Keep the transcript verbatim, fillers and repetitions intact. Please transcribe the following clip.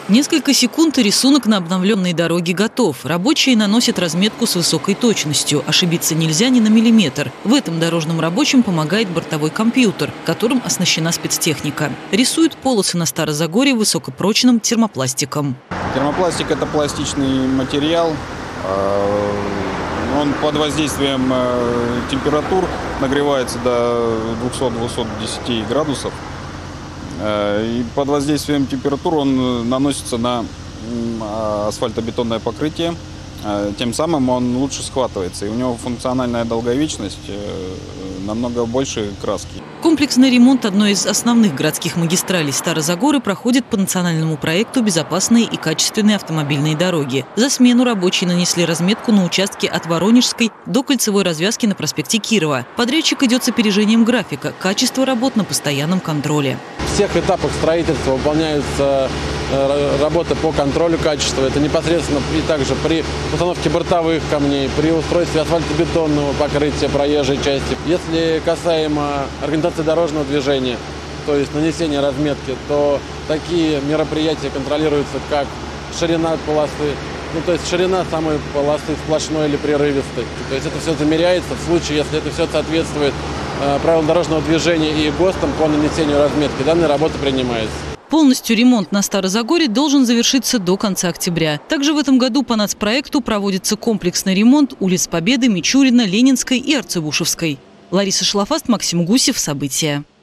Несколько секунд и рисунок на обновленной дороге готов. Рабочие наносят разметку с высокой точностью. Ошибиться нельзя ни на миллиметр. В этом дорожным рабочим помогает бортовой компьютер, которым оснащена спецтехника. Рисуют полосы на Старозагорье высокопрочным термопластиком. Термопластик – это пластичный материал. Он под воздействием температур нагревается до двухсот-двухсот десяти градусов. И под воздействием температур он наносится на асфальтобетонное покрытие. Тем самым он лучше схватывается. И у него функциональная долговечность намного больше краски. Комплексный ремонт одной из основных городских магистралей Старозагорья проходит по национальному проекту «Безопасные и качественные автомобильные дороги». За смену рабочие нанесли разметку на участке от Воронежской до кольцевой развязки на проспекте Кирова. Подрядчик идет с опережением графика. Качество работ на постоянном контроле. В всех этапах строительства выполняются работы по контролю качества. Это непосредственно при, также при установке бортовых камней, при устройстве асфальтобетонного покрытия проезжей части. Если касаемо организации дорожного движения, то есть нанесения разметки, то такие мероприятия контролируются, как ширина полосы, ну то есть ширина самой полосы сплошной или прерывистой. То есть это все замеряется в случае, если это все соответствует э, правилам дорожного движения и ГОСТам по нанесению разметки, данная работа принимается. Полностью ремонт на Старозагорье должен завершиться до конца октября. Также в этом году по нацпроекту проводится комплексный ремонт улиц Победы, Мичурина, Ленинской и Арцебушевской. Лариса Шлафаст, Максим Гусев. События.